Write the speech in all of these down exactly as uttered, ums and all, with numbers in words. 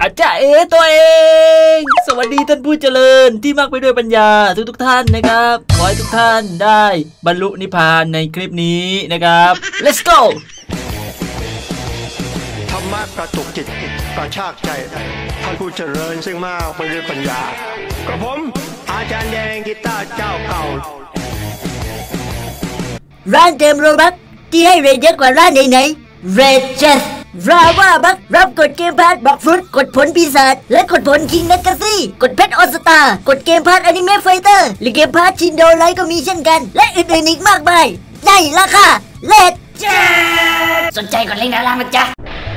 อาจารย์เอตัวเอง สวัสดีท่านผู้เจริญที่มากไปด้วยปัญญาทุกทุกท่านนะครับขอให้ทุกท่านได้บรรลุนิพพานในคลิปนี้นะครับ let's go ธรรมะกระตุกจิตกระชากใจท่านผู้เจริญซึ่งมากไปด้วยปัญญากระผมอาจารย์แดงกีตาร์เจ้าเก่าร้านเติมโรบัคที่ให้เรทเยอะกว่าร้านไหนๆเรทเจสราว่าบัครับกดเกมพาร์ทบอกฟรุตกดผลปีศาจและกดผลคิงนักกาซี่กดเพชรออสตากดเกมพาร์ทอนิเมะไฟเตอร์หรือเกมพาร์ทชินโดไลก็มีเช่นกันและอื่นๆอีกมากมายในราคาเรทเจสสนใจกดลิงก์ด้านล่างนะจ๊ะ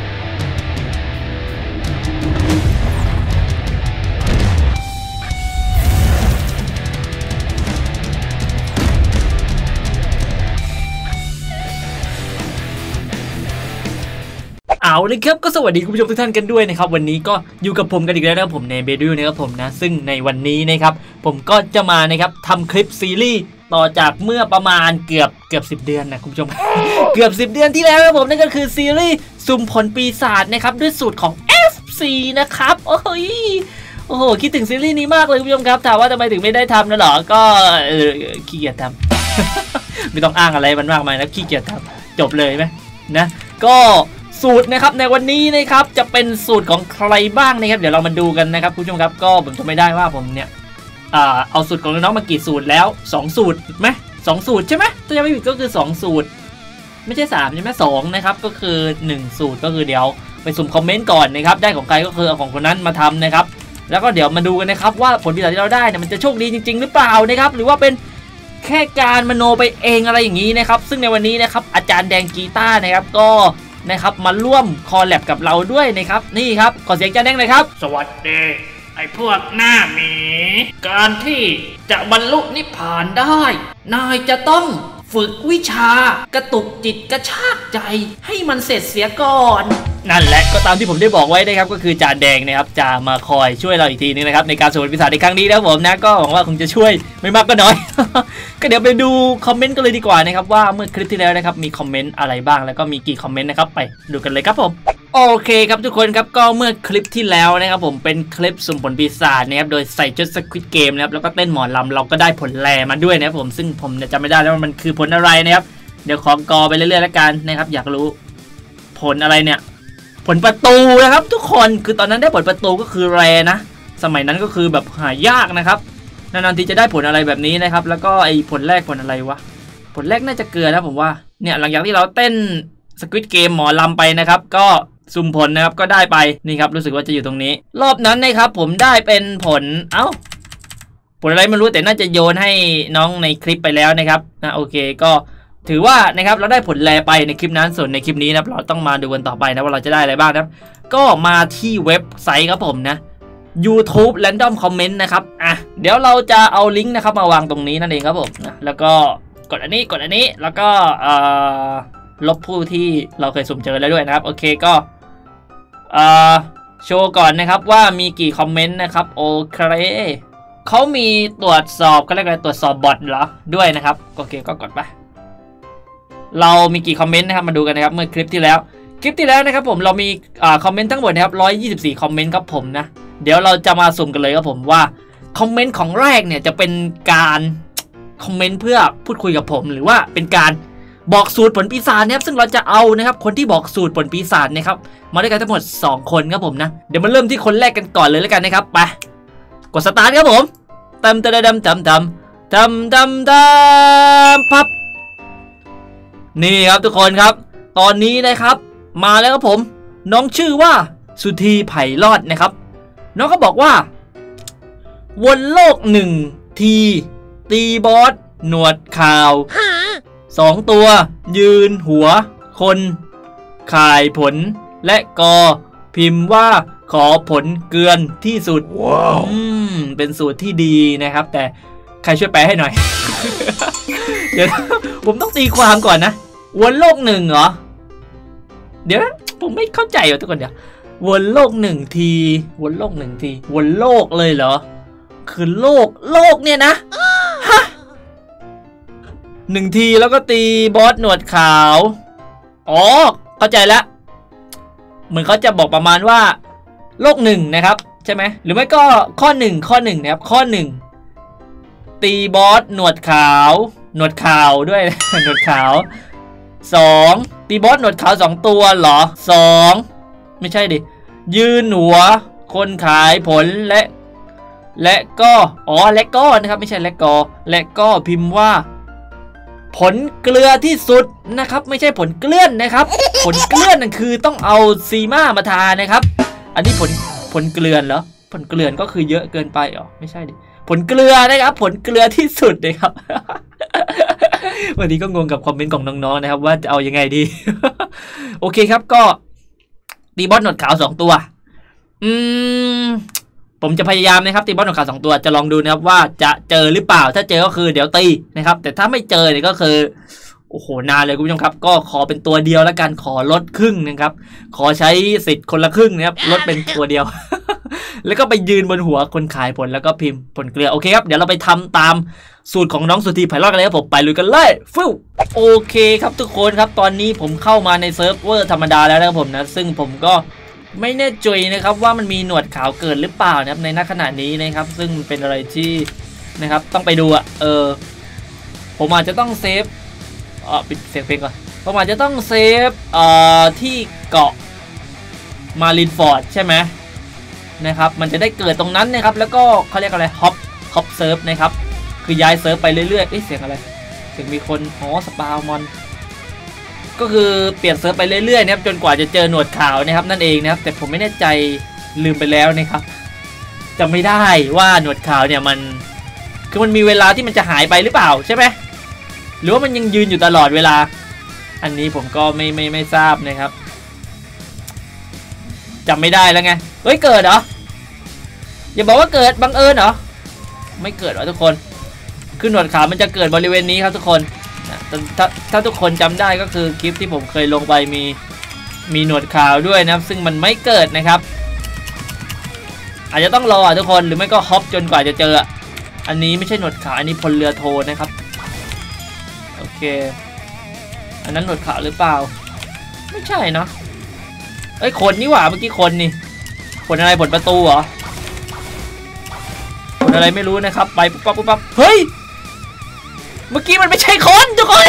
เอาเลยครับก็สวัสดีคุณผู้ชมทุกท่านกันด้วยนะครับวันนี้ก็อยู่กับผมกันอีกแล้วนะครับผมในเบดูนะครับผมนะซึ่งในวันนี้นะครับผมก็จะมานะครับทำคลิปซีรีส์ต่อจากเมื่อประมาณเกือบเกือบสิบเดือนนะคุณผู้ชม เกือบสิบเดือนที่แล้วครับผมนั่นก็คือซีรีส์สุ่มผลปีศาจนะครับด้วยสูตรของ เอฟ ซี นะครับโอ้ยโอ้โหคิดถึงซีรีส์นี้มากเลยคุณผู้ชมครับถามว่าทำไมถึงไม่ได้ทำนะหรอก็เออขี้เกียจทำ ไม่ต้องอ้างอะไรมันมากมายนะขี้เกียจทำจบเลยไหมนะก็สูตรนะครับในวันนี้นะครับจะเป็นสูตรของใครบ้างนะครับเดี๋ยวเรามาดูกันนะครับคุณผู้ชมครับก็ผมจะไม่ได้ว่าผมเนี่ยเอาสูตรของน้องมากี่สูตรแล้วสองสูตรไหมสองสูตรใช่ไหมถ้าจะไม่ผิดก็คือสองสูตรไม่ใช่สามใช่ไหมสองนะครับก็คือหนึ่งสูตรก็คือเดี๋ยวไปสุ่มคอมเมนต์ก่อนนะครับได้ของใครก็คือเอาของคนนั้นมาทำนะครับแล้วก็เดี๋ยวมาดูกันนะครับว่าผลปีศาจที่เราได้เนี่ยมันจะโชคดีจริงๆหรือเปล่านะครับหรือว่าเป็นแค่การมโนไปเองอะไรอย่างนี้นะครับซึ่งในวันนี้นะครับอาจารย์แดงกีตาร์นะครับก็นะครับมาร่วมคอลแลบกับเราด้วยนะครับนี่ครับขอเสียงอาจารย์แดงเลยครับสวัสดีไอ้พวกหน้าหมีการที่จะบรรลุนิพพานได้นายจะต้องฝึกวิชากระตุกจิตกระชากใจให้มันเสร็จเสียก่อนนั่นแหละก็ตามที่ผมได้บอกไว้นะครับก็คืออาจารย์แดงนะครับจะมาคอยช่วยเราอีกทีนึงนะครับในการสุ่มปีศาจในครั้งนี้นะผมนะก็หวังว่าคงจะช่วยไม่มากก็น้อย ก็เดี๋ยวไปดูคอมเมนต์กันเลยดีกว่านะครับว่าเมื่อคลิปที่แล้วนะครับมีคอมเมนต์อะไรบ้างแล้วก็มีกี่คอมเมนต์นะครับไปดูกันเลยครับผมโอเคครับทุกคนครับก็เมื่อคลิปที่แล้วนะครับผมเป็นคลิปสุ่มผลปีศาจนะครับโดยใส่ชุดสควิดเกมนะครับแล้วก็เต้นหมอลำเราก็ได้ผลแรมาด้วยนะครับผมซึ่งผมจำไม่ได้แล้วว่ามันคือผลอะไรนะครับเดี๋ยวขอกอไปเรื่อยๆแล้วกันนะครับอยากรู้ผลอะไรเนี่ยผลประตูนะครับทุกคนคือตอนนั้นได้ผลประตูก็คือแรนะสมัยนั้นก็คือแบบหายากนะครับนานๆทีจะได้ผลอะไรแบบนี้นะครับแล้วก็ไอ้ผลแรกผลอะไรวะผลแรกน่าจะเกลือนะผมว่าเนี่ยหลังจากที่เราเต้นสควิดเกมหมอลำไปนะครับก็สุ่มผลนะครับก็ได้ไปนี่ครับรู้สึกว่าจะอยู่ตรงนี้รอบนั้นนะครับผมได้เป็นผลเอ้าผลอะไรไม่รู้แต่น่าจะโยนให้น้องในคลิปไปแล้วนะครับนะโอเคก็ถือว่านะครับเราได้ผลแลไปในคลิปนั้นส่วนในคลิปนี้นะครับเราต้องมาดูกันต่อไปนะว่าเราจะได้อะไรบ้างนะครับก็มาที่เว็บไซต์ครับผมนะ YouTube Random Comment นะครับอ่ะเดี๋ยวเราจะเอาลิงก์นะครับมาวางตรงนี้นั่นเองครับผมนะแล้วก็กดอันนี้กดอันนี้แล้วก็เอ่อลบผู้ที่เราเคยสุ่มเจอแล้วด้วยนะครับโอเคก็เอ่อโชว์ก่อนนะครับว่ามีกี่คอมเมนต์นะครับโอเคเขามีตรวจสอบก็เรียกอะไรตรวจสอบบอทเหรอด้วยนะครับโอเคก็กดไปเรามีกี่คอมเมนต์นะครับมาดูกันนะครับเมื่อคลิปที่แล้วคลิปที่แล้วนะครับผมเรามีอ่าคอมเมนต์ทั้งหมดนะครับหนึ่งร้อยยี่สิบสี่คอมเมนต์ครับผมนะเดี๋ยวเราจะมาสุ่มกันเลยครับผมว่าคอมเมนต์ของแรกเนี่ยจะเป็นการคอมเมนต์เพื่อพูดคุยกับผมหรือว่าเป็นการบอกสูตรผลปีศาจนะครับซึ่งเราจะเอานะครับคนที่บอกสูตรผลปีศาจนะครับมาด้วยกันทั้งหมดสองคนครับผมนะเดี๋ยวมาเริ่มที่คนแรกกันก่อนเลยแล้วกันนะครับไปกดสตาร์ทครับผมตำตำตำตำตำตำตำตำพับนี่ครับทุกคนครับตอนนี้นะครับมาแล้วครับผมน้องชื่อว่าสุธีไผ่รอดนะครับน้องก็บอกว่าวนโลกหนึ่งทีตีบอสหนวดข่าวสองตัวยืนหัวคนข่ายผลและกอพิมพ์ว่าขอผลเกลือนที่สุด wow. อืมเป็นสูตรที่ดีนะครับแต่ใครช่วยแปลให้หน่อย เดี๋ยวผมต้องตีความก่อนนะวนโลกหนึ่งเหรอเดี๋ยวผมไม่เข้าใจอ่ะทุกคนเดี๋ยววนโลกหนึ่งทีวนโลกหนึ่งทีวนโลกเลยเหรอคือโลกโลกเนี่ยนะฮะหนึ่งทีแล้วก็ตีบอสหนวดขาวอ๋อเข้าใจแล้วเหมือนเขาจะบอกประมาณว่าโลกหนึ่งนะครับใช่ไหมหรือไม่ก็ข้อหนึ่งข้อหนึ่งนะครับข้อหนึ่งตีบอสหนวดขาวหนวดขาวด้วย หนวดขาวสองตีบอสหนวดขาวสองตัวเหรอสองไม่ใช่ดิยืนหัวคนขายผลและและก็อ๋อและก็นะครับไม่ใช่และก็และก็พิมพ์ว่าผลเกลือที่สุดนะครับไม่ใช่ผลเกลื่อนนะครับผลเกลื่อนนั่นคือต้องเอาซีม่ามาทานะครับอันนี้ผลผลเกลือนเหรอผลเกลือนก็คือเยอะเกินไปอ๋อไม่ใช่ดิผลเกลือนะครับผลเกลือที่สุดนะครับ วันนี้ก็งงกับคอมเมนต์ของน้องๆนะครับว่าจะเอายังไงดี โอเคครับก็ตีบอสหนวดขาวสองตัวอืมผมจะพยายามนะครับตีบอสหนวดขาวสองตัวจะลองดูนะครับว่าจะเจอหรือเปล่าถ้าเจอก็คือเดี๋ยวตีนะครับแต่ถ้าไม่เจอเนี่ยก็คือโอ้โหนานเลยคุณผู้ชมครับก็ขอเป็นตัวเดียวแล้วกันขอลดครึ่งนะครับขอใช้สิทธิ์คนละครึ่งนะครับลดเป็นตัวเดียว แล้วก็ไปยืนบนหัวคนขายผลแล้วก็พิมพ์ผลเกลือโอเคครับเดี๋ยวเราไปทำตามสูตรของน้องสุธีไพเราะกันเลยครับผมไปลุยกันเลยฟิวโอเคครับทุกคนครับตอนนี้ผมเข้ามาในเซิร์ฟเวอร์ธรรมดาแล้วนะครับผมนะซึ่งผมก็ไม่แน่ใจนะครับว่ามันมีหนวดขาวเกิดหรือเปล่านะครับในณขณะนี้นะครับซึ่งเป็นอะไรที่นะครับต้องไปดูอ่ะเออผมอาจจะต้องเซฟเออปิดเสียงเพลงก่อนผมอาจจะต้องเซฟเอ่อที่เกาะมารินฟอร์ดใช่ไหมนะครับมันจะได้เกิดตรงนั้นนะครับแล้วก็เขาเรียกอะไรฮอปฮอปเซิร์ฟนะครับคือย้ายเซิร์ฟไปเรื่อยๆเอ๊ะเสียงอะไรเสียงมีคนอ๋อสปาวมอนก็คือเปลี่ยนเซิร์ฟไปเรื่อยๆนะครับจนกว่าจะเจอหนวดขาวนะครับนั่นเองนะครับแต่ผมไม่แน่ใจลืมไปแล้วนะครับจำไม่ได้ว่าหนวดขาวเนี่ยมันคือมันมีเวลาที่มันจะหายไปหรือเปล่าใช่ไหมหรือว่ามันยังยืนอยู่ตลอดเวลาอันนี้ผมก็ไม่ไม่ไม่ทราบนะครับจำไม่ได้แล้วไงเฮ้ยเกิดเหรออย่าบอกว่าเกิดบังเอิญเหรอไม่เกิดหรอทุกคนคือหนวดขาวมันจะเกิดบริเวณนี้ครับทุกคนนะถ้าถ้าทุกคนจำได้ก็คือคลิปที่ผมเคยลงไปมีมีหนวดขาวด้วยนะครับซึ่งมันไม่เกิดนะครับอาจจะต้องรอทุกคนหรือไม่ก็ฮอปจนกว่าจะเจออันนี้ไม่ใช่หนวดขาวอันนี้พลเรือโทนะครับโอเคอันนั้นหนวดขาวหรือเปล่าไม่ใช่เนาะเอ้ยคนนี่หว่าเมื่อกี้คนนี่คนอะไรผลประตูเหรอคนอะไรไม่รู้นะครับไปปุ๊บปั๊บปุ๊บปั๊บเฮ้ยเมื่อกี้มันไม่ใช่คนทุกคน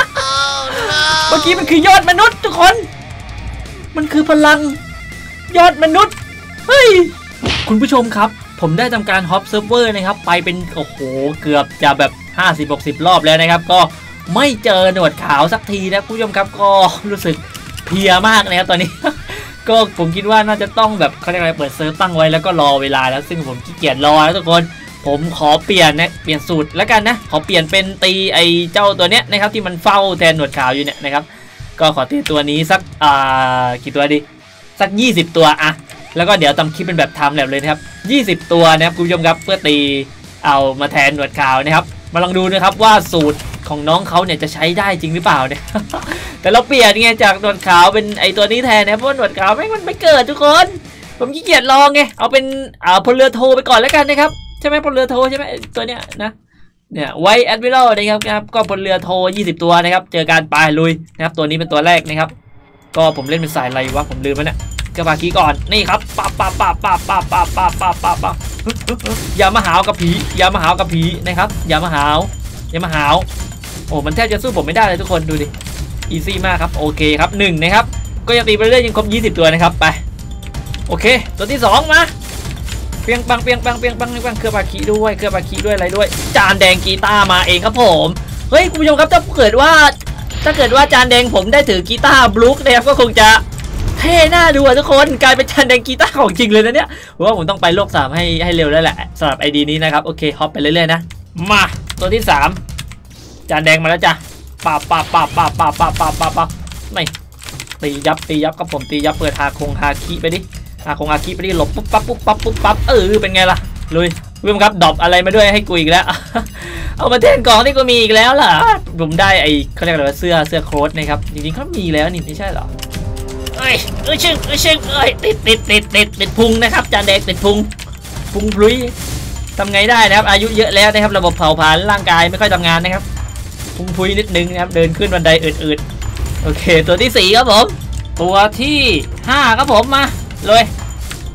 oh, no. เมื่อกี้มันคือยอดมนุษย์ทุกคนมันคือพลังยอดมนุษย์เฮ้ยคุณผู้ชมครับผมได้ทำการฮอปเซิร์ฟเวอร์นะครับไปเป็นโอ้โหเกือบจะแบบ ห้าสิบหกสิบ รอบแล้วนะครับก็ไม่เจอหนวดขาวสักทีนะคุณผู้ชมครับก็รู้สึกเพลียมากนะครับตอนนี้ ก็ผมคิดว่าน่าจะต้องแบบเขาเรียกอะไรเปิดเซิร์ฟตั้งไว้แล้วก็รอเวลาแล้วซึ่งผมขี้เกียจรอแล้วทุกคนผมขอเปลี่ยนนะเปลี่ยนสูตรแล้วกันนะขอเปลี่ยนเป็นตีไอเจ้าตัวเนี้ยนะครับที่มันเฝ้าแทนหนวดขาวอยู่เนี่ยนะครับก็ขอตีตัวนี้สักอ่ากี่ตัวดีสักยี่สิบตัวอะแล้วก็เดี๋ยวทำคลิปเป็นแบบไทม์แลปเลยนะครับยี่สิบตัวนะครับคุณผู้ชมครับเพื่อตีเอามาแทนหนวดขาวนะครับมาลองดูนะครับว่าสูตรของน้องเขาเนี่ยจะใช้ได้จริงหรือเปล่าเนี่ย แต่เราเปลี่ยนไงจากหนวดขาวเป็นไอตัวนี้แทนนะเพราะหนวดขาวไม่มันไม่เกิดทุกคนผมขี้เกียจลองไงเอาเป็นอ่าพลเรือโทไปก่อนแล้วกันนะครับใช่ไหมพลเรือโทใช่ไหมตัวเนี้ยนะเนี่ยไวท์แอดมิรัลนะครับครับก็พลเรือโทยี่สิบตัวนะครับเจอการปลายลุยนะครับตัวนี้เป็นตัวแรกนะครับก็ผมเล่นเป็นสายอะไรวะผมลืมแล้วเนี่ยกระบาคีก่อนนี่ครับปั๊บปั๊บปั๊บปั๊บปั๊บปั๊บปั๊บปั๊บปั๊บปั๊บอย่ามาหาวกับผีอย่ามาหาวกับผีนะครับอย่ามาหาวอย่ามาหาวโอ้มันแทบจะสู้ผมไม่ได้เลยทุกคนดูดิอีซี่มากครับโอเคครับหนึ่งนะครับก็ยังตีไปเรื่อยยังครบยี่สิบตัวนะครับไปโอเคตัวที่สองมาเปียงปังเปียงปังเปียงปังเปียงปังเครือบาคีด้วยเครือบาคีด้วยอะไรด้วยจานแดงกีตาร์มาเองครับผมเฮ้ยคุณผู้ชมครับถ้าเกิดว่าถ้าเกิดว่าจานแดงผมได้ถือกีตาร์บลูคนะครับก็คงจะเท่น่าดูทุกคนกลายเป็นจานแดงกีตาร์ของจริงเลยนะเนี่ยเพราะว่าผมต้องไปโลกสามให้ให้เร็วแล้วแหละสำหรับไอดีนี้นะครับโอเคฮอปไปเรื่อยๆนะมาตัวที่สามจานแดงมาแล้วจ้ะปาบปาบปาบปาบปาบปาบปาบปาบปาบไม่ตียับตียับครับผมตียับเปิดฮาคงฮาคิไปดิฮาคงฮาคิไปดิหลบปุ๊บปั๊บปุ๊บปั๊บปุ๊บปั๊บเออเป็นไงล่ะลุยเพื่อนครับดรอปอะไรมาด้วยให้กูอีกแล้ว เอามาเทนกล่องที่กูมีอีกแล้วล่ะผมได้ไอเขาเรียกอะไรว่าเสื้อเสื้อโค้ทนะครับจริงๆเขามีแล้วนี่ไม่ใช่หรอเอ้ยเอ้ยชึ่งเอ้ยชึ่งเอ้ยติดติดติดติดติดพุงนะครับจานแดงติดพุงพุงพลุยทำไงได้นะครับอายุเยอะแล้วนะครับระบบเผาผลาญร่างกายไม่ค่อยทำงานนะครับพุงพลุยนิดนึงนะครับเดินขึ้นบันไดอืดๆโอเคตัวที่สี่ครับผมตัวที่ห้าครับผมมาเลย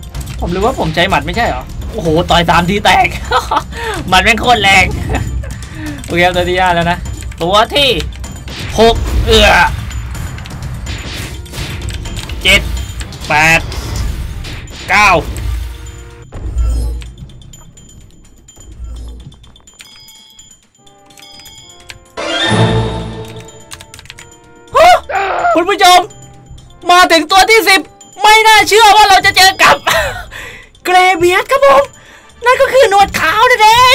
ผมรู้ว่าผมใช้หมัดไม่ใช่เหรอโอ้โหต่อยสามทีแตก หมัดแม่งโคตรแรงโอเคตัวที่ห้าแล้วนะตัวที่หกเอือเจ็ดแปดเก้าคุณผู้ชมมาถึงตัวที่สิบไม่น่าเชื่อว่าเราจะเจอกับ เกรเบียสครับผมนั่นก็คือหนวดขาวนั่นเอง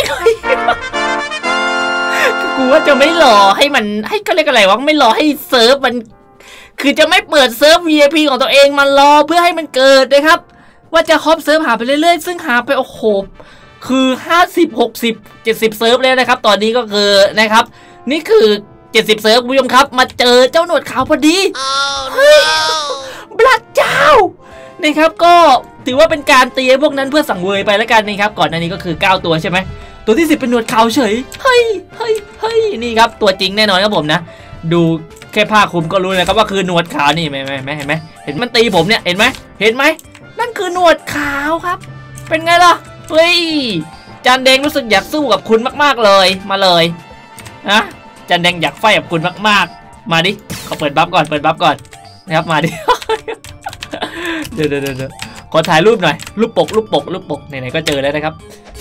กูว่าจะไม่หล่อให้มันให้ก็เรียกอะไรวะไม่หล่อให้เซิร์ฟมันคือจะไม่เปิดเซิร์ฟ วี ไอ พี ของตัวเองมารอเพื่อให้มันเกิดนะครับว่าจะครอบเซิร์ฟหาไปเรื่อยๆซึ่งหาไปโอ้โหคือห้าสิบ หกสิบ เจ็ดสิบเซิร์ฟแล้วนะครับตอนนี้ก็คือนะครับนี่คือเจ็ดสิบเซิร์ฟคุณผู้ชมครับมาเจอเจ้าหนวดขาวพอดีเฮ้ยพระเจ้านะครับก็ถือว่าเป็นการตีพวกนั้นเพื่อสังเวยไปแล้วกันนะครับก่อนหน้านี้ก็คือเก้าตัวใช่ไหมตัวที่สิบเป็นหนวดขาวเฉยเฮ้ยเฮ้ยเฮ้ยนี่ครับตัวจริงแน่นอนครับผมนะดูแค่ผ้าคลุมก็รู้เลยครับว่าคือหนวดขาวนี่ไหมไหมเห็นไหมเห็นมันตีผมเนี่ยเห็นไหมเห็นไหมนั่นคือหนวดขาวครับเป็นไงล่ะเฮ้ยจานแดงรู้สึกอยากสู้กับคุณมากๆเลยมาเลยนะจานแดงอยากไฟกับคุณมากๆมาดิเขาเปิดบัฟก่อนเปิดบัฟก่อนนะครับมาดิ เดี๋ยวเดี๋ยวเดี๋ยวขอถ่ายรูปหน่อยรูปปกรูปปกรูปปกไหนๆก็เจอแล้วนะครับ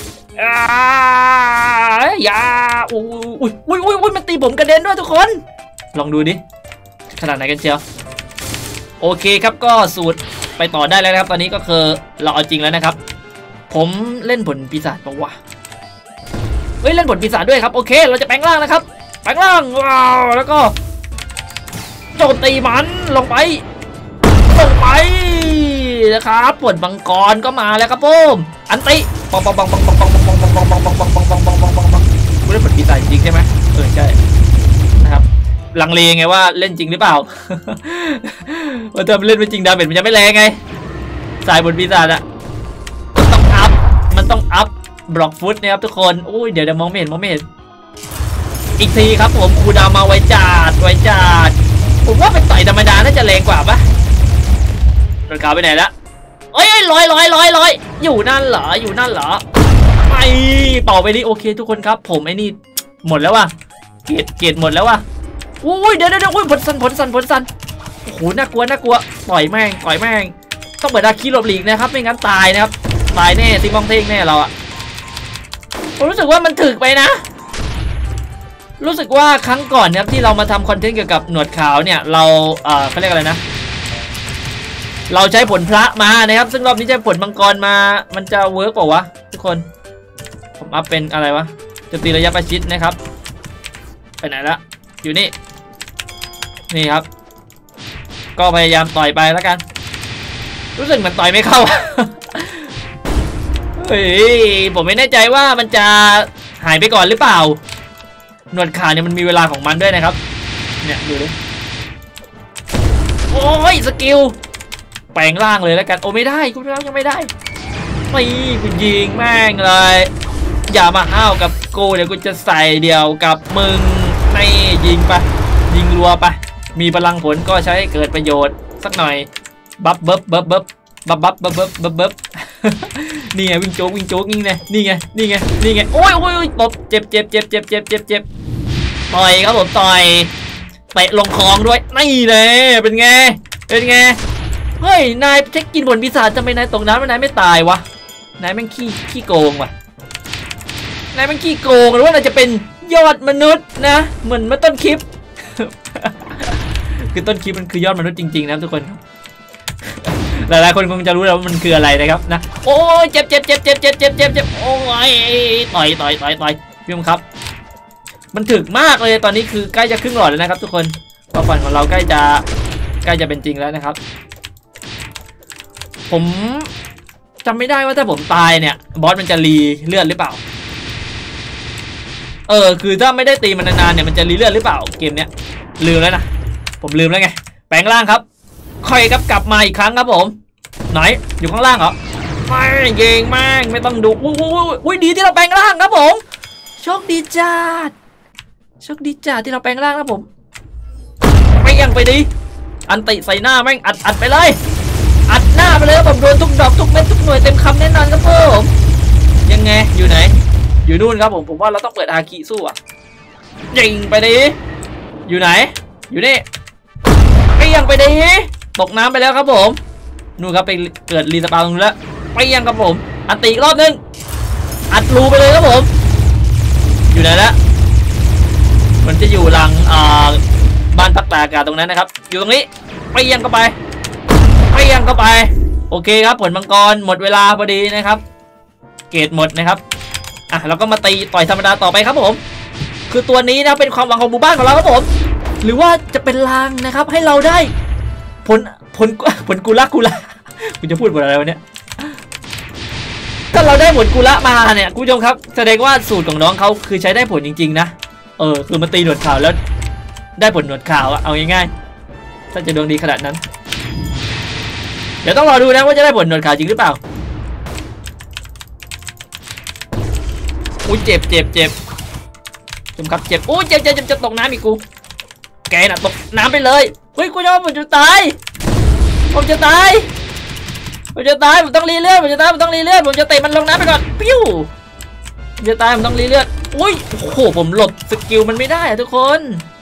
อย่าอุ้ยอุ้ยอุ้ยอุ้ยมันตีผมกระเด็นด้วยทุกคนลองดูดิขนาดไหนกันเชียวโอเคครับก็สูตรไปต่อได้แล้วนะครับตอนนี้ก็คือเราเอาจริงแล้วนะครับผมเล่นผลปีศาจปะวะเฮ้ยเล่นผลปีศาจด้วยครับโอเคเราจะแปลงร่างนะครับแปลงร่างว้าวแล้วก็โจมตีมันลงไปลงไปนะครับผลมังกรก็มาแล้วครับผมอันติปังปังปังปังปังปังปังปังปังปังปังปังปังปังปังปังปังปังไม่ได้ผลปีศาจจริงใช่ไหมเออใช่นะครับลังเลไงว่าเล่นจริงหรือเปล่าว่าถ้าเล่นไม่จริงดาเมจมันจะไม่แรงไงสายผลปีศาจอะมันต้องอัพมันต้องอัพบล็อกฟุตนะครับทุกคนโอ้ยเดี๋ยวเดี๋ยวมองไม่เห็นมองไม่เห็นอีกทีครับผมคูดาวมาไว้จัดไว้จัดผมว่าเป็นต่อยธรรมดาน่าจะแรงกว่าปะรถขาวไปไหนละเอ้ยลอยลอยลอยลอยอยู่นั่นเหรออยู่นั่นเหรอไปเป่าไปดิโอเคทุกคนครับผมไอ้นี่หมดแล้วว่ะเกตเกตหมดแล้วว่ะอุ้ยเดี๋ยวเดี๋ยวอุ้ยผลสันผลสันผลสันโอ้โหน่ากลัวน่ากลัวต่อยแม่งต่อยแม่งต้องเปิดดาคีหลบหลีกนะครับไม่งั้นตายนะครับตายแน่ซิมองเท่งแน่เราอะผมรู้สึกว่ามันถึกไปนะรู้สึกว่าครั้งก่อนนะครับที่เรามาทำคอนเทนต์เกี่ยวกับหนวดขาวเนี่ยเราเอ่อเขาเรียกอะไรนะเราใช้ผลพระมานะครับซึ่งรอบนี้ใช้ผลมังกรมามันจะเวิร์กเปล่าวะทุกคนผมอัพเป็นอะไรวะจะตีระยะประชิดนะครับไปไหนละอยู่นี่นี่ครับก็พยายามต่อยไปแล้วกันรู้สึกมันต่อยไม่เข้า เฮ้ยผมไม่แน่ใจว่ามันจะหายไปก่อนหรือเปล่าหนวดขาวเนี่ยมันมีเวลาของมันด้วยนะครับเนี่ยดูดิโอ้ยสกิลแปลงร่างเลยแล้วกันโอ้ไม่ได้คุณผู้ชมยังไม่ได้ไม่กูยิงแม่งเลยอย่ามาห้าวกับกูเดี๋ยวกูจะใส่เดียวกับมึงนี่ยิงไปยิงรัวไปมีพลังผลก็ใช้ให้เกิดประโยชน์สักหน่อยบัฟเบิบเบิบเบิบบับบับเบิบเบิบเบิบเบิบนี่ไงวิ่งโจ๊กวิ่งโจ๊กนี่ไงนี่ไงนี่ไงนี่ไงโอ้ยโอ้ยตบเจ็บเจ็บเจ็บเจ็บเจ็บเจ็บเจ็บต่อยครับผมต่อยเตะลงคลองด้วยนี่เลยเป็นไงเป็นไงเฮ้ยนายเช็คกินผลปีศาจทำไมนายตกน้ำนายไม่ตายวะนายแม่งขี้ขี้โกงว่ะนายแม่งขี้โกงหรือว่านายจะเป็นยอดมนุษย์นะเหมือนเมื่อต้นคลิป คือต้นคลิปมันคือยอดมนุษย์จริงๆนะทุกคนหลายๆคนคงจะรู้แล้วว่ามันคืออะไรนะครับนะโอ้ยเจ็บเจ็บเจ็บเจ็บเจ็บเจ็บเจ็บเจ็บโอ้ยต่อยต่อยต่อยต่อยพี่มครับมันถึกมากเลยตอนนี้คือใกล้จะครึ่งหลอดแล้วนะครับทุกคนความฝันของเราใกล้จะใกล้จะเป็นจริงแล้วนะครับผมจำไม่ได้ว่าถ้าผมตายเนี่ยบอสมันจะรีเลือดหรือเปล่าเออคือถ้าไม่ได้ตีมันนานๆเนี่ยมันจะรีเลือดหรือเปล่าเกมเนี้ยลืมแล้วนะผมลืมแล้วไงแปลงร่างครับค่อยครับกลับมาอีกครั้งครับผมไหนอยู่ข้างล่างเหรอไม่เก่งมากไม่ต้องดูอุ้ยอุ้ยอุ้ยดีที่เราแปลงร่างครับผมโชคดีจัดโชคดีจัดที่เราแปลงร่างครับผมไม่ยังไปดิอันติใส่หน้าแม่งอัดอัดไปเลยอัดหน้าไปเลยผมดนทุกดอกทุกเม็ดทุกหน่วยเต็มคำแน่นอนครับผมยังไงอยู่ไหนอยู่นู่นครับผมผมว่าเราต้องเปิดอาคิสู้อ่ะยิงไปดิอยู่ไหนอยู่นี่ไปยังไปดิตกน้ำไปแล้วครับผมนู่นครับไปเกิดรีสปาตรงนู้นแล้วไปยังครับผมอันตีอีกรอบนึงอัดรูไปเลยครับผมอยู่ไหนละมันจะอยู่หลังอ่าบ้านพักตากอากาศตรงนั้นนะครับอยู่ตรงนี้ไปยังเข้าไปไปยังเข้าไปโอเคครับผลมังกรหมดเวลาพอดีนะครับเกรดหมดนะครับอ่ะเราก็มาตีต่อยธรรมดาต่อไปครับผมคือตัวนี้นะเป็นความหวังของหมู่บ้านของเราครับผมหรือว่าจะเป็นลางนะครับให้เราได้ผลผลผลกุละกุละคุณจะพูดบทอะไรวะเนี่ยถ้าเราได้ผลกุละมาเนี่ยคุณผู้ชมครับแสดงว่าสูตรของน้องเขาคือใช้ได้ผลจริงๆนะเออคือมันตีหนวดขาวแล้วได้ผลหนวดขาวอะเอาง่ายๆถ้าจะดวงดีขนาดนั้นเดี๋ยวต้องรอดูนะว่าจะได้ผลหนวดขาวจริงหรือเปล่าอุ้ยเจ็บเจ็บเจ็บชมครับเจ็บอุ้ยเจ็บเจ็บจะตกน้ำอีกกูแกน่ะตกน้ำไปเลยเฮ้ยกูจะผมจะตายผมจะตายผมจะตายผมต้องรีเลือดผมจะตายผมต้องรีเลือดผมจะเตะมันลงน้ำไปก่อนปิ้วผมจะตายผมต้องรีเลือดอุ้ยโอ้โหผมหลบสกิลมันไม่ได้อะทุกคน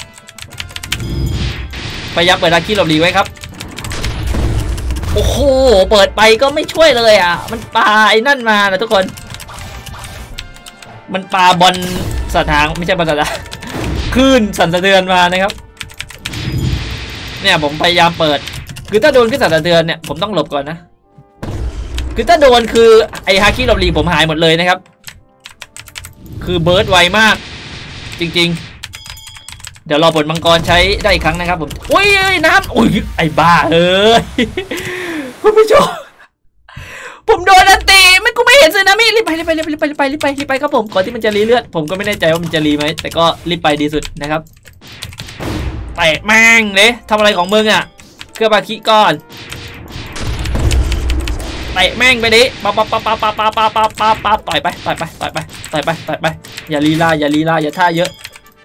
พยายามเปิดอาคีหลบหลีไว้ครับโอ้โหเปิดไปก็ไม่ช่วยเลยอ่ะมันปาไอ้นั่นมานะทุกคนมันปาบอลสถานไม่ใช่บอลสถานคลื่นสั่นสะเทือนมานะครับเนี่ยผมพยายามเปิดคือถ้าโดนขึ้นสั่นสะเทือนเนี่ยผมต้องหลบก่อนนะคือถ้าโดนคือไอฮาคิหลบหลีผมหายหมดเลยนะครับคือเบิร์ดไวมากจริงๆเดี๋ยวรอผลมังกรใช้ได้อีกครั้งนะครับผมอุ้ยน้ำอุ้ยไอ้บ้าเอ้ยคุณผู้ชมผมโดนอันตีไม่กูไม่เห็นสึนามิรีบไปรีบไปรีบไปรีบไปรีบไปรีบไปรีบไปครับผมก่อนที่มันจะรีเลือดผมก็ไม่แน่ใจว่ามันจะรีไหมแต่ก็รีบไปดีสุดนะครับไปแม่งเลยทำอะไรของมึงอ่ะเครื่องบาคิก่อนไปแม่งไปดิปะปะปะปะปะปะปะปะปะปะต่อยไปต่อยไปต่อยไปต่อยไปต่อยไปอย่าลีลาอย่าลีลาอย่าท่าเยอะ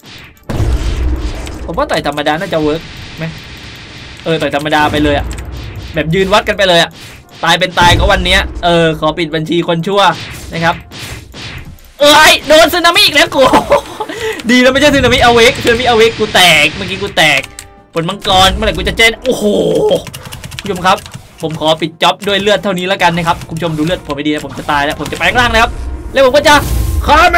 ผมว่าต่อยธรรมดาน่าจะเวิร์กไหมเออต่อยธรรมดาไปเลยอ่ะแบบยืนวัดกันไปเลยอ่ะตายเป็นตายก็วันนี้เออขอปิดบัญชีคนชั่วนะครับเอ้ยโดนสึนามิอีกแล้วกูดีแล้วไม่ใช่สึนามิอเวกสึนามิอเวกกูแตกเมื่อกี้กูแตกผลมังกรเมื่อไหร่กูจะเจนโอ้โหคุณผู้ชมครับผมขอปิดจ็อบด้วยเลือดเท่านี้แล้วกันนะครับคุณผู้ชมดูเลือดผมไม่ดีนะผมจะตายแล้วผมจะแปลงร่างนะครับแล้วผมก็จะคาเม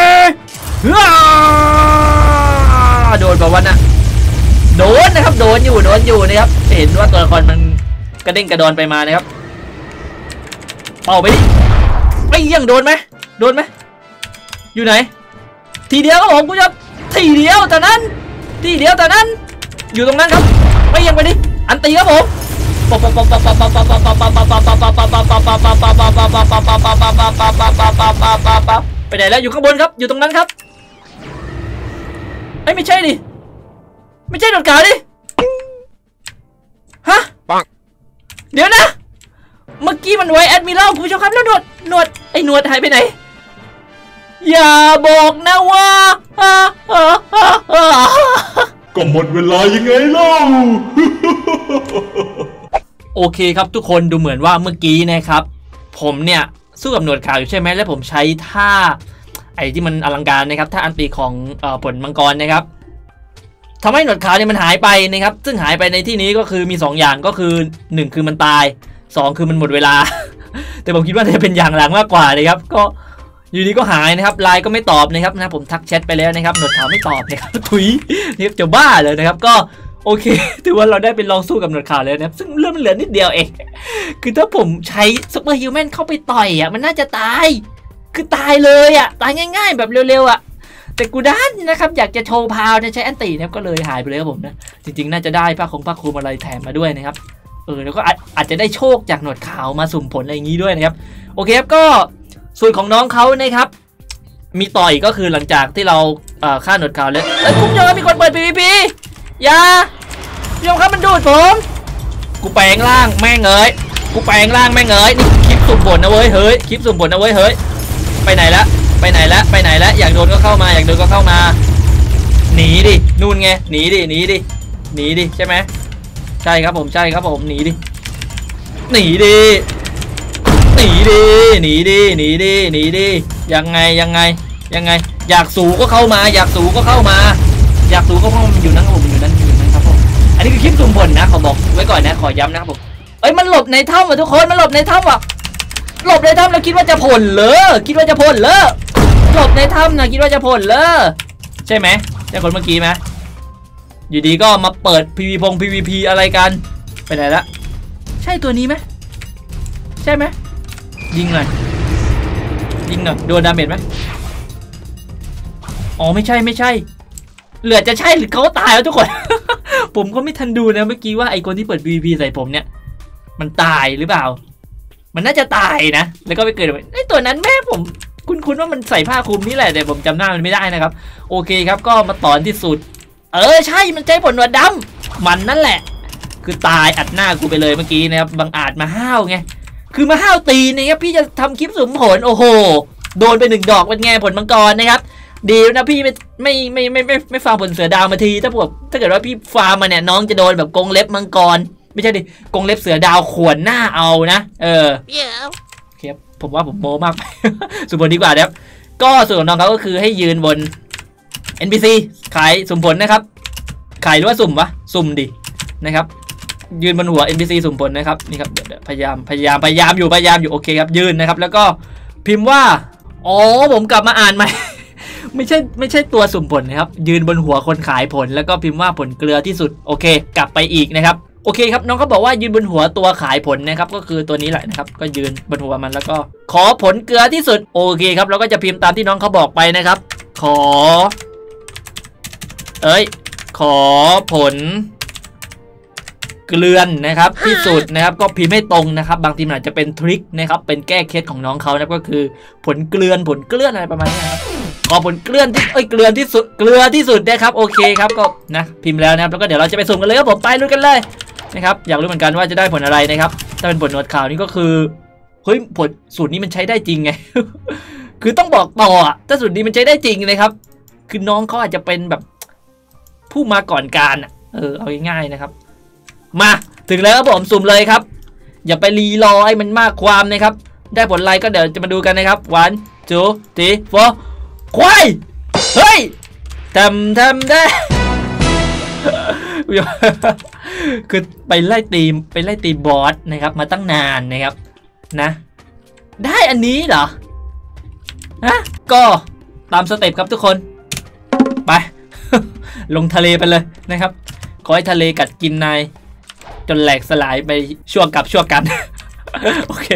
โดนแบบวันน่ะโดนนะครับโดนอยู่โดนอยู่นะครับเห็นว่าตัวละครมันกระเด้งกระดอนไปมานะครับเป่าไปดิไอ้ยังโดนไหมโดนไหมอยู่ไหนทีเดียวครับผมคุณผู้ชมทีเดียวแต่นั้นทีเดียวแต่นั้นอยู่ตรงนั้นครับไอ้ยังไปดิอันตีครับผมไปไหนแล้วอยู่ข้างบนครับอยู่ตรงนั้นครับไอ้ไม่ใช่ดิไม่ใช่หนวดขาวดิฮะเดี๋ยวนะเมื่อกี้มันไว้แอดมิรัลคุณผู้ชมครับแล้วหนวดหนวดไอ้หนวดหายไปไหนอย่าบอกนะว่าก็หมดเวลายังไงเล่าโอเคครับทุกคนดูเหมือนว่าเมื่อกี้นะครับผมเนี่ยสู้กับหนวดขาวอยู่ใช่ไหมแล้วผมใช้ท่าไอ้ที่มันอลังการนะครับท่าอันตีของเอ่อผลมังกรนะครับทำให้หนวดขาวเนี่ยมันหายไปนะครับซึ่งหายไปในที่นี้ก็คือมีสองอย่างก็คือหนึ่งคือมันตายสองคือมันหมดเวลา แต่ผมคิดว่าจะเป็นอย่างหลังมากกว่านะครับก็อยู่ดีก็หายนะครับไลน์ก็ไม่ตอบนะครับนะผมทักแชทไปแล้วนะครับหนวดขาวไม่ตอบนะครับถุยนี่จะบ้าเลยนะครับก็โอเคถือว่าเราได้เป็นลองสู้กับหนวดขาวแล้วนะครับซึ่งเรื่องมันเหลือนิดเดียวเองคือถ้าผมใช้ซุปเปอร์ฮิวแมนเข้าไปต่อยอ่ะมันน่าจะตายคือตายเลยอ่ะตายง่ายๆแบบเร็วๆอ่ะแต่กูด้านนะครับอยากจะโชว์พาวจะใช้อันตีนะครับก็เลยหายไปเลยครับผมนะจริงๆน่าจะได้ผ้าคงผ้าคลุมอะไรแถมมาด้วยนะครับเออแล้วก็อาจจะได้โชคจากหนวดขาวมาสุ่มผลอะไรอย่างนี้ด้วยนะครับโอเคครับก็ส่วนของน้องเขานะครับมีต่อยก็คือหลังจากที่เราฆ่าหนวดขาวแล้วแล้วคุณผู้ชมมีคนเปิด พี วี พี อย่าพี่ชมครับมันดูดผมกูแปลงร่างแม่งเอ้ยกูแปลงร่างแม่งเอ้ยนี่คลิปสุ่มผลนะเว้ยเฮ้ยคลิปสุ่มผลนะเว้ยเฮ้ยไปไหนละไปไหนละไปไหนละอยากโดนก็เข้ามาอยากโดนก็เข้ามาหนีดินู่นไงหนีดิหนีดิหนีดิใช่ไหมใช่ครับผมใช่ครับผมหนีดิหนีดิหนีดิหนีดิหนีดิหนีดิยังไงยังไงยังไงอยากสูก็เข้ามาอยากสูก็เข้ามาอยากสูก็เข้ามาอยู่นั่นครับผมอยู่นั่นอยู่นั่นครับผมอันนี้คือคลิปสุ่มผลนะขอบอกไว้ก่อนนะขอย้ำนะครับผมเอ้ยมันหลบในถ้ำว่ะทุกคนมันหลบในถ้ำว่ะหลบในถ้ำแล้วคิดว่าจะผลเหรอคิดว่าจะผลเหรอหลบในถ้ำนะคิดว่าจะผลเหรอใช่ไหมใช่คนเมื่อกี้ไหมอยู่ดีก็มาเปิด พี วี พง พี วี พี อะไรกันไปไหนละใช่ตัวนี้ไหมใช่ไหมยิงหน่อยยิงหน่อยโดนดาเมจไหมอ๋อไม่ใช่ไม่ใช่เหลือจะใช่หรือเขาตายแล้วทุกคน ผมก็ไม่ทันดูนะเมื่อกี้ว่าไอ้คนที่เปิด พี วี พี ใส่ผมเนี่ยมันตายหรือเปล่ามันน่าจะตายนะแล้วก็ไปเกิดไอ้ตัวนั้นแม่ผมคุ้นๆว่ามันใส่ผ้าคลุมนี่แหละแต่ผมจำหน้ามันไม่ได้นะครับโอเคครับก็มาตอนที่สุดเออใช่มันใช้ผลหนวดดำมันนั่นแหละคือตายอัดหน้ากูไปเลยเมื่อกี้นะครับบังอาจมาห้าวไงคือมาห้าวตีนะครับพี่จะทำคลิปสุ่มผลโอ้โหโดนไปหนึ่งดอกเป็นไงผลมังกรนะครับดีนะพี่ไม่ไม่ไม่ไม่ไม่ไม่ฟาร์มผลเสือดาวมาทีถ้าพวกถ้าเกิดว่าพี่ฟาร์มมาเนี่ยน้องจะโดนแบบกรงเล็บมังกรไม่ใช่ดิกรงเล็บเสือดาวขวนหน้าเอานะเออครับผมว่าผมโม้มาก สุ่มผลดีกว่าครับก็ส่วนของน้องเขาก็คือให้ยืนบน เอ็น พี ซี ขายสุ่มผลนะครับขายหรือว่าสุ่มวะสุ่มดินะครับยืนบนหัว เอ็น พี ซี สุ่มผลนะครับนี่ครับเดี๋ยวพยายามพยายามพยายามอยู่พยายามอยู่โอเคครับยืนนะครับแล้วก็พิมพ์ว่าอ๋อผมกลับมาอ่านใหม่ ไม่ใช่ไม่ใช่ตัวสุ่มผลนะครับยืนบนหัวคนขายผลแล้วก็พิมพ์ว่าผลเกลือที่สุดโอเคกลับไปอีกนะครับโอเคครับน้องเขาบอกว่ายืนบนหัวตัวขายผลนะครับก็คือตัวนี้แหละนะครับก็ยืนบนหัวมันแล้วก็ขอผลเกลือที่สุดโอเคครับเราก็จะพิมพ์ตามที่น้องเขาบอกไปนะครับขอเอ้ยขอผลเกลือนนะครับที่สุดนะครับก็พิมพ์ให้ตรงนะครับบางทีมันอาจจะเป็นทริคนะครับเป็นแก้เคล็ดของน้องเขานะก็คือผลเกลือนผลเกลือนอะไรประมาณนี้ครับขอผลเกลือนที่เอ้ยเกลือนที่สุดเกลือที่สุดนะครับโอเคครับก็นะพิมพ์แล้วนะครับแล้วก็เดี๋ยวเราจะไปสุ่มกันเลยครับผมไปลุ้นกันเลยนะครับอยากรู้เหมือนกันว่าจะได้ผลอะไรนะครับถ้าเป็นผลหนวดขาวนี่ก็คือเฮ้ยผลสูตรนี้มันใช้ได้จริงไง คือต้องบอกต่ออ่ะถ้าสูตรนี้มันใช้ได้จริงนะครับคือน้องเขาอาจจะเป็นแบบผู้มาก่อนการเออเอาง่ายๆนะครับมาถึงแล้วครับผมสุ่มเลยครับอย่าไปรีรอให้มันมากความนะครับได้ผลอะไรก็เดี๋ยวจะมาดูกันนะครับวันจูตีโฟควายเฮ้ยทำทำได้ คือไปไล่ตีมไปไล่ตีบอสนะครับมาตั้งนานนะครับนะได้อันนี้เหรอฮะก็ตามสเต็ปครับทุกคนไป ลงทะเลไปเลยนะครับขอให้ทะเลกัดกินนายจนแหลกสลายไปชั่วกับชั่วกัน โอเค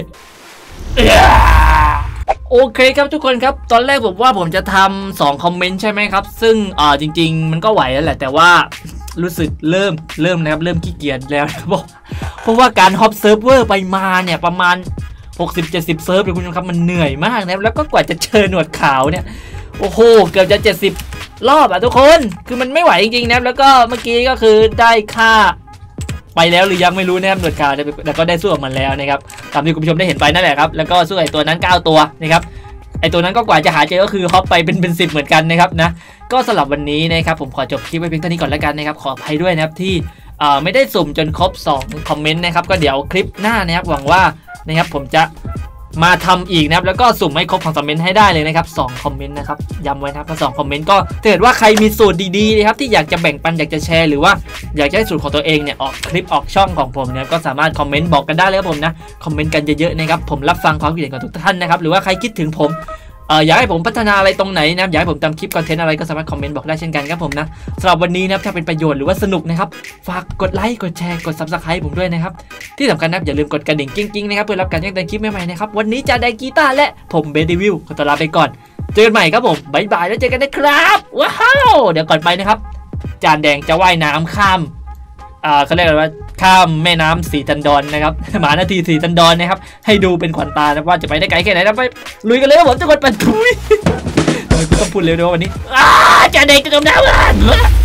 โอเคครับทุกคนครับตอนแรกผมว่าผมจะทำสองคอมเมนต์ใช่ไหมครับซึ่งอ่าจริงๆมันก็ไหวแล้วแหละแต่ว่ารู้สึกเริ่มเริ่มนะครับเริ่มขี้เกียจแล้วนะครับเพราะว่าการฮอปเซิร์ฟเวอร์ไปมาเนี่ยประมาณ หกสิบเจ็ดสิบ เซิร์ฟเลยคุณผู้ชมครับมันเหนื่อยมากนะครับแล้วก็กว่าจะเจอหนวดขาวเนี่ยโอ้โหเกือบจะเจ็ดสิบรอบอ่ะทุกคนคือมันไม่ไหวจริงๆนะครับแล้วก็เมื่อกี้ก็คือได้ค่าไปแล้วหรือยังไม่รู้นะครับหนวดขาวแต่ก็ได้สู้กับมันแล้วนะครับตามที่คุณผู้ชมได้เห็นไปนั่นแหละครับแล้วก็สู้ไอ้ตัวนั้นเก้าตัวนะครับไอ้ตัวนั้นก็กว่าจะหาเจอก็คือฮอปไปเป็นเป็นสิบเหมือนกันนะครับนะก็สำหรับวันนี้นะครับผมขอจบคลิปไว้เพียงเท่านี้ก่อนแล้วกันนะครับขออภัยด้วยนะครับที่ไม่ได้สุ่มจนครบสองคอมเมนต์นะครับก็เดี๋ยวคลิปหน้านะครับหวังว่านะครับผมจะมาทำอีกนะครับแล้วก็สุ่มให้ครบของคอมเมนต์ให้ได้เลยนะครับสองคอมเมนต์นะครับย้ำไว้นะครับสองคอมเมนต์ก็ถ้าเกิดว่าใครมีสูตรดีๆนะครับที่อยากจะแบ่งปันอยากจะแชร์หรือว่าอยากจะให้สูตรของตัวเองเนี่ยออกคลิปออกช่องของผมเนี่ยก็สามารถคอมเมนต์บอกกันได้เลยครับผมนะคอมเมนต์กันเยอะๆนะครับผมรับฟังความคิดเห็นของทุกท่านนะครับหรือว่าใครคิดถึงผมเอ่ออยากให้ผมพัฒนาอะไรตรงไหนนะอยากให้ผมทำคลิปคอนเทนต์อะไรก็สามารถคอมเมนต์บอกได้เช่นกันครับผมนะสำหรับวันนี้นะครับถ้าเป็นประโยชน์หรือว่าสนุกนะครับฝากกดไลค์กดแชร์กด ซับสไครบ์ ผมด้วยนะครับที่สำคัญนะครับอย่าลืมกดกระดิ่งกิ๊งๆนะครับเพื่อรับการแจ้งเตือนคลิปใหม่ๆนะครับวันนี้จะได้กีตาร์และผมเบสรีวิวขอตัวลาไปก่อนเจอกันใหม่ครับผมบ๊ายบายแล้วเจอกันนะครับว้าวเดี๋ยวก่อนไปนะครับจานแดงจะว่ายน้ำข้ามอ่าเขาเรียกว่าข้ามแม่น้ำสีทันดอนนะครับหมานาทีสีทันดอนนะครับให้ดูเป็นขวัญตานะว่าจะไปได้ไกลแค่ไหนนะไปลุยกันเลยครับผมทุกคนไปทุยทำไมกูต้องพูดเร็วๆวันนี้อ้าจานแดงจะจมน้ำ